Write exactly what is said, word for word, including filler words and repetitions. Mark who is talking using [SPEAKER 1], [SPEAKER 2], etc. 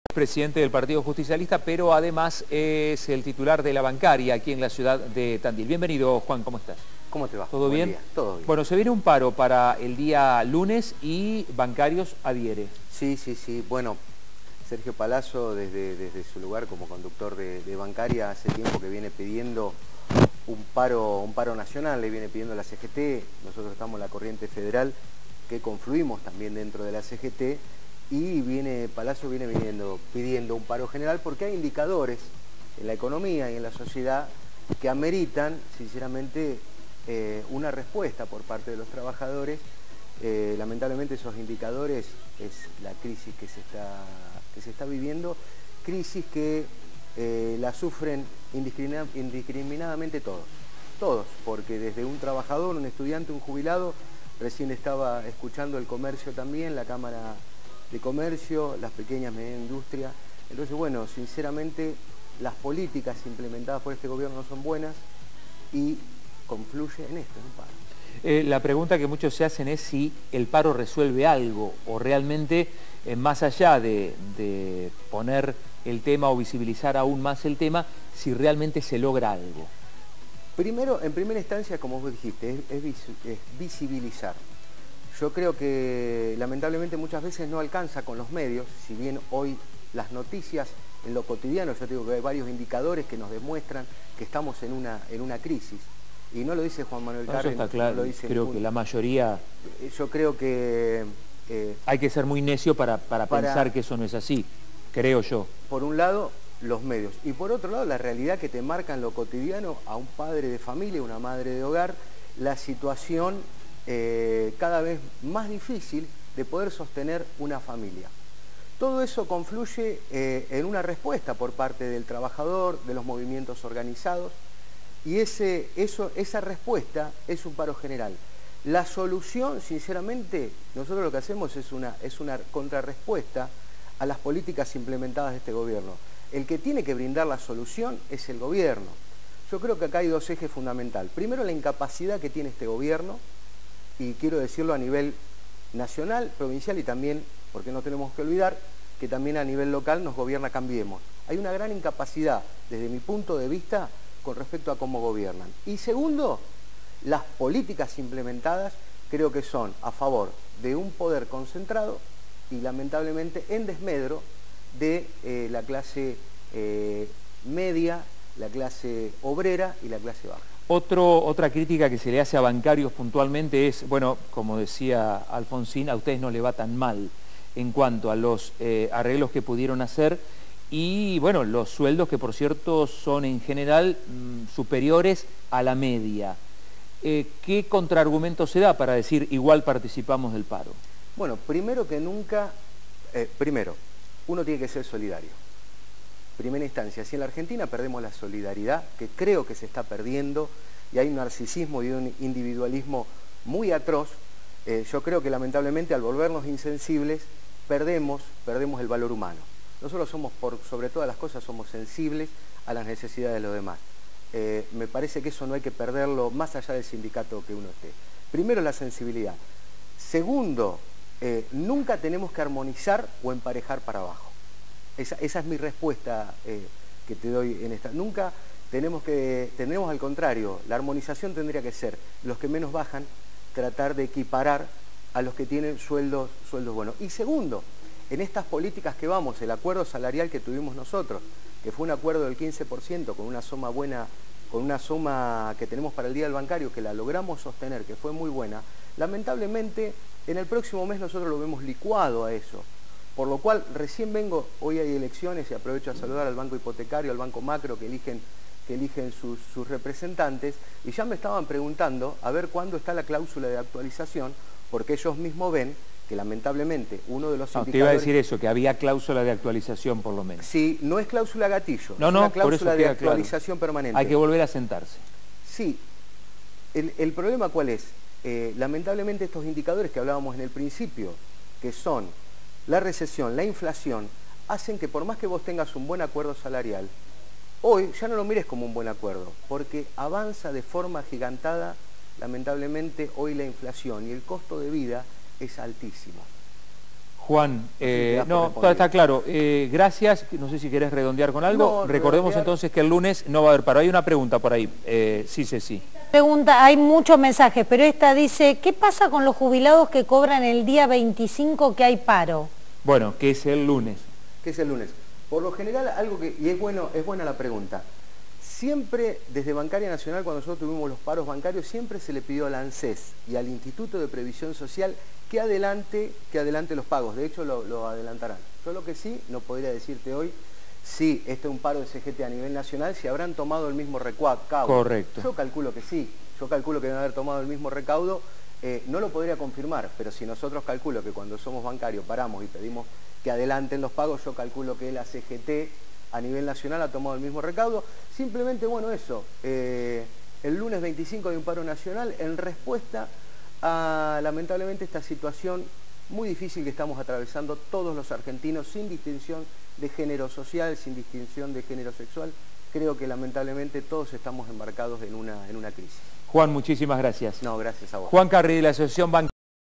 [SPEAKER 1] Presidente del Partido Justicialista, pero además es el titular de la bancaria aquí en la ciudad de Tandil. Bienvenido, Juan, ¿cómo estás?
[SPEAKER 2] ¿Cómo te va?
[SPEAKER 1] ¿Todo
[SPEAKER 2] Buen
[SPEAKER 1] bien?
[SPEAKER 2] día. Todo bien.
[SPEAKER 1] Bueno, se viene un paro para el día lunes y Bancarios adhiere.
[SPEAKER 2] Sí, sí, sí. Bueno, Sergio Palazzo, desde, desde su lugar como conductor de, de bancaria, hace tiempo que viene pidiendo un paro, un paro nacional, le viene pidiendo a la C G T. Nosotros estamos en la corriente federal, que confluimos también dentro de la C G T, y viene Palazzo viene viniendo, pidiendo un paro general porque hay indicadores en la economía y en la sociedad que ameritan, sinceramente, eh, una respuesta por parte de los trabajadores. Eh, lamentablemente esos indicadores es la crisis que se está, que se está viviendo, crisis que eh, la sufren indiscriminad, indiscriminadamente todos, todos, porque desde un trabajador, un estudiante, un jubilado, recién estaba escuchando el comercio también, la Cámara de Comercio, las pequeñas y medianas industrias. Entonces, bueno, sinceramente, las políticas implementadas por este gobierno no son buenas y confluye en esto, en un paro.
[SPEAKER 1] Eh, la pregunta que muchos se hacen es si el paro resuelve algo o realmente, eh, más allá de, de poner el tema o visibilizar aún más el tema, si realmente se logra algo.
[SPEAKER 2] Primero, en primera instancia, como vos dijiste, es, es, es visibilizar. Yo creo que lamentablemente muchas veces no alcanza con los medios, si bien hoy las noticias en lo cotidiano, yo te digo que hay varios indicadores que nos demuestran que estamos en una, en una crisis. Y no lo dice Juan Manuel
[SPEAKER 1] No,
[SPEAKER 2] Carrera,
[SPEAKER 1] eso está claro,
[SPEAKER 2] no lo dice
[SPEAKER 1] creo
[SPEAKER 2] ningún...
[SPEAKER 1] que la mayoría...
[SPEAKER 2] Yo creo que... Eh,
[SPEAKER 1] hay que ser muy necio para, para, para pensar que eso no es así, creo yo.
[SPEAKER 2] Por un lado, los medios. Y por otro lado, la realidad que te marca en lo cotidiano a un padre de familia, una madre de hogar, la situación eh, cada vez más difícil de poder sostener una familia. Todo eso confluye eh, en una respuesta por parte del trabajador, de los movimientos organizados, y ese, eso, esa respuesta es un paro general. La solución, sinceramente, nosotros lo que hacemos es una, es una contrarrespuesta a las políticas implementadas de este gobierno. El que tiene que brindar la solución es el gobierno. Yo creo que acá hay dos ejes fundamentales. Primero, la incapacidad que tiene este gobierno, y quiero decirlo a nivel nacional, provincial y también, porque no tenemos que olvidar, que también a nivel local nos gobierna Cambiemos. Hay una gran incapacidad, desde mi punto de vista, con respecto a cómo gobiernan. Y segundo, las políticas implementadas creo que son a favor de un poder concentrado y lamentablemente en desmedro de eh, la clase eh, media, la clase obrera y la clase baja.
[SPEAKER 1] Otro, otra crítica que se le hace a Bancarios puntualmente es, bueno, como decía Alfonsín, a ustedes no le va tan mal en cuanto a los eh, arreglos que pudieron hacer y, bueno, los sueldos que, por cierto, son en general mmm, superiores a la media. Eh, ¿Qué contraargumento se da para decir igual participamos del paro?
[SPEAKER 2] Bueno, primero que nunca, eh, primero, uno tiene que ser solidario. Primera instancia, si en la Argentina perdemos la solidaridad, que creo que se está perdiendo, y hay un narcisismo y un individualismo muy atroz, eh, yo creo que lamentablemente al volvernos insensibles, perdemos, perdemos el valor humano. Nosotros somos, por sobre todas las cosas, somos sensibles a las necesidades de los demás. Eh, me parece que eso no hay que perderlo más allá del sindicato que uno esté. Primero, la sensibilidad. Segundo, eh, nunca tenemos que armonizar o emparejar para abajo. Esa, esa es mi respuesta eh, que te doy en esta. Nunca tenemos que, tenemos al contrario, la armonización tendría que ser los que menos bajan, tratar de equiparar a los que tienen sueldos, sueldos buenos. Y segundo, en estas políticas que vamos, el acuerdo salarial que tuvimos nosotros, que fue un acuerdo del quince por ciento con una suma buena, con una suma que tenemos para el Día del Bancario, que la logramos sostener, que fue muy buena, lamentablemente en el próximo mes nosotros lo vemos licuado a eso. Por lo cual, recién vengo, hoy hay elecciones y aprovecho a saludar al Banco Hipotecario, al Banco Macro, que eligen, que eligen sus, sus representantes, y ya me estaban preguntando a ver cuándo está la cláusula de actualización, porque ellos mismos ven que lamentablemente uno de los
[SPEAKER 1] no,
[SPEAKER 2] indicadores...
[SPEAKER 1] Te iba a decir eso, que había cláusula de actualización por lo menos.
[SPEAKER 2] Sí, no es cláusula gatillo,
[SPEAKER 1] no,
[SPEAKER 2] es
[SPEAKER 1] no,
[SPEAKER 2] una cláusula
[SPEAKER 1] por eso
[SPEAKER 2] de
[SPEAKER 1] queda
[SPEAKER 2] actualización
[SPEAKER 1] claro.
[SPEAKER 2] permanente.
[SPEAKER 1] Hay que volver a sentarse.
[SPEAKER 2] Sí, el, el problema ¿cuál es? Eh, lamentablemente estos indicadores que hablábamos en el principio, que son la recesión, la inflación, hacen que por más que vos tengas un buen acuerdo salarial, hoy ya no lo mires como un buen acuerdo, porque avanza de forma agigantada, lamentablemente hoy la inflación y el costo de vida es altísimo.
[SPEAKER 1] Juan, eh, no, todo está claro. Eh, gracias. No sé si querés redondear con algo. No, Recordemos redondear. entonces que el lunes no va a haber paro. Hay una pregunta por ahí. Eh, sí, sí, sí.
[SPEAKER 3] Pregunta, hay muchos mensajes, pero esta dice, ¿qué pasa con los jubilados que cobran el día veinticinco que hay paro?
[SPEAKER 1] Bueno, que es el lunes.
[SPEAKER 2] ¿Qué es el lunes? Por lo general, algo que, y es, bueno, es buena la pregunta, siempre desde Bancaria Nacional, cuando nosotros tuvimos los paros bancarios, siempre se le pidió al ANSES y al Instituto de Previsión Social que adelante, que adelante los pagos. De hecho, lo, lo adelantarán. Yo lo que sí, no podría decirte hoy, si este es un paro de C G T a nivel nacional, si habrán tomado el mismo recaudo.
[SPEAKER 1] Correcto.
[SPEAKER 2] Yo calculo que sí, yo calculo que deben haber tomado el mismo recaudo, eh, no lo podría confirmar, pero si nosotros calculo que cuando somos bancarios paramos y pedimos que adelanten los pagos, yo calculo que la C G T a nivel nacional ha tomado el mismo recaudo. Simplemente, bueno, eso, eh, el lunes veinticinco hay un paro nacional en respuesta a, lamentablemente, esta situación muy difícil que estamos atravesando todos los argentinos, sin distinción de género social, sin distinción de género sexual. Creo que lamentablemente todos estamos embarcados en una, en una crisis.
[SPEAKER 1] Juan, muchísimas gracias.
[SPEAKER 2] No, gracias a vos.
[SPEAKER 1] Juan Carri, de la Asociación Bancaria.